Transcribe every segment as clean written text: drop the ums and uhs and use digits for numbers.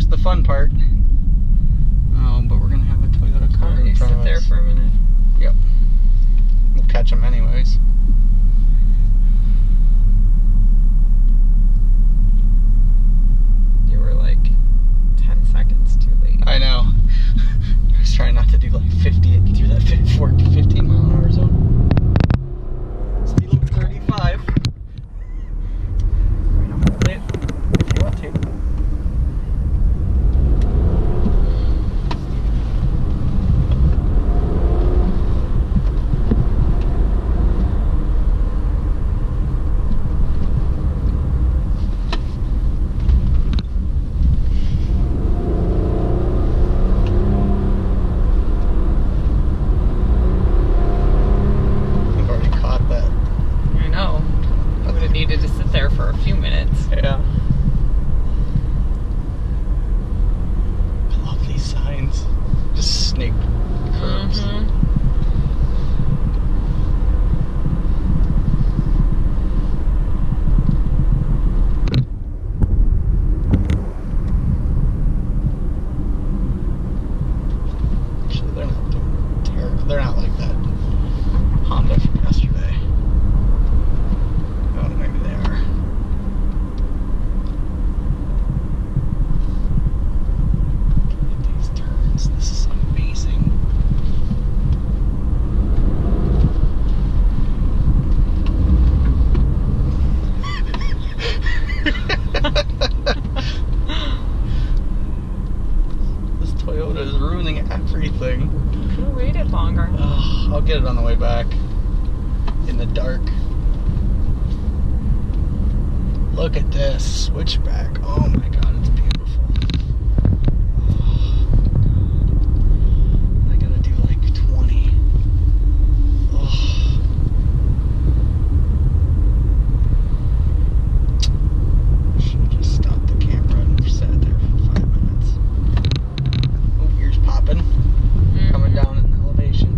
the fun part. Oh, but we're gonna have a Toyota car in front of us. Sit there for a minute. Yep. We'll catch them anyways. You were like 10 seconds too late. I know. I was trying not to do like 50 through that 15 mile an hour zone. Speed limit 35. Wait, I'll hold it if you want to. Needed to sit there for a few minutes. Yeah. I love these signs. Just snake curves. Actually, they're not doing terrible. They're not like that Honda from yesterday. Oh, maybe they are. Look at these turns. This is amazing. This Toyota is ruining everything. Could have waited longer. Oh, I'll get it on the way back. In the dark. Look at this switchback. Oh my god, it's beautiful. Oh, I gotta do like 20. Oh. Should have just stopped the camera and sat there for 5 minutes. Oh, ears popping. Coming down in the elevation.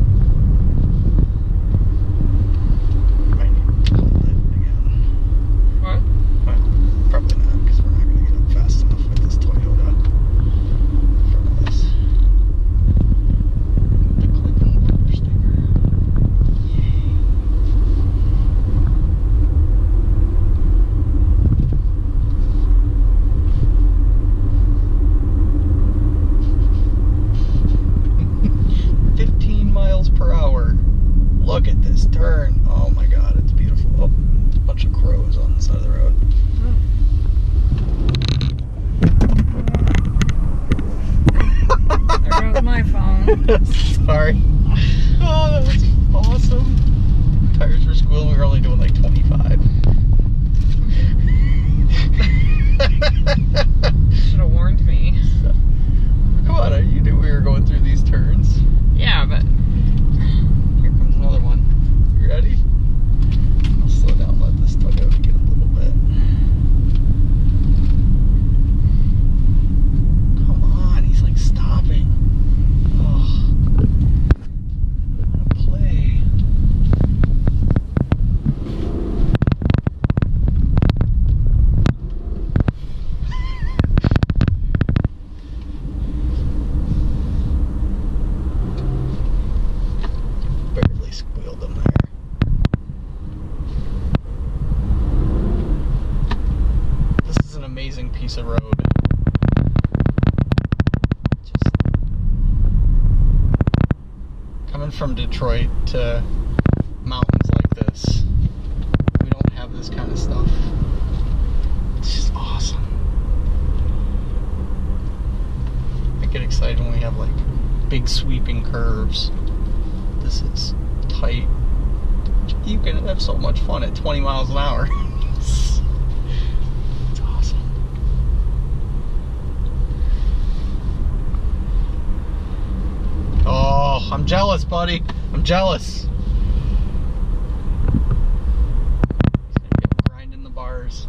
Might need to hold it again. What? Well, probably not, because we're not going to get up fast enough with this Toyota in front of us. The click on the bumper sticker. Yay. 15 miles per hour. Look at this turn. Oh my god, it's beautiful. Oh, a bunch of crows on the side of the road. There goes my phone. Sorry. Oh, that was awesome. Tires were squealing. We were only doing like 25. Should have warned me. Come on, you knew we were going through these turns. Yeah, but Here comes another one. You ready? I'll slow down, let this Toyota get a little bit. Come on, he's like stopping. Oh, what a play. Barely squealed them there. This is an amazing piece of road. Just coming from Detroit to mountains like this, we don't have this kind of stuff. It's just awesome. I get excited when we have like big sweeping curves. This is tight. You can have so much fun at 20 miles an hour. It's awesome. Oh, I'm jealous, buddy. I'm jealous. He's gonna get grinding the bars.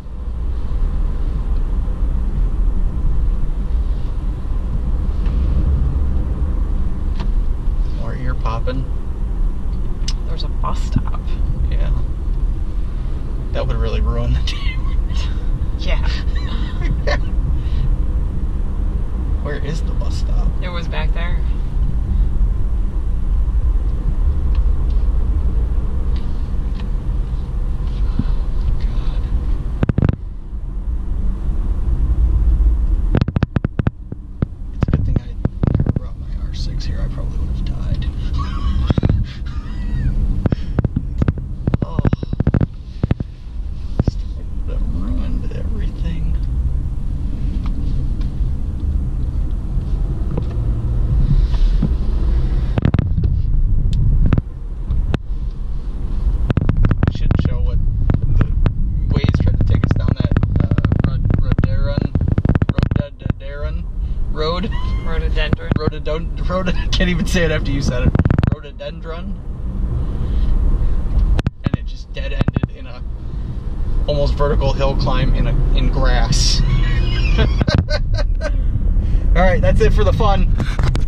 More ear popping. there's a bus stop. Yeah. That would really ruin the day. Yeah. Where is the bus stop? It was back there. God. It's a good thing I never brought my R6 here. I probably would have died. Oh. That ruined everything. I should show what the Waze tried to take us down that road. Rhododendron. I can't even say it after you said it. Rhododendron. And it just dead ended in a almost vertical hill climb in grass. All right, that's it for the fun.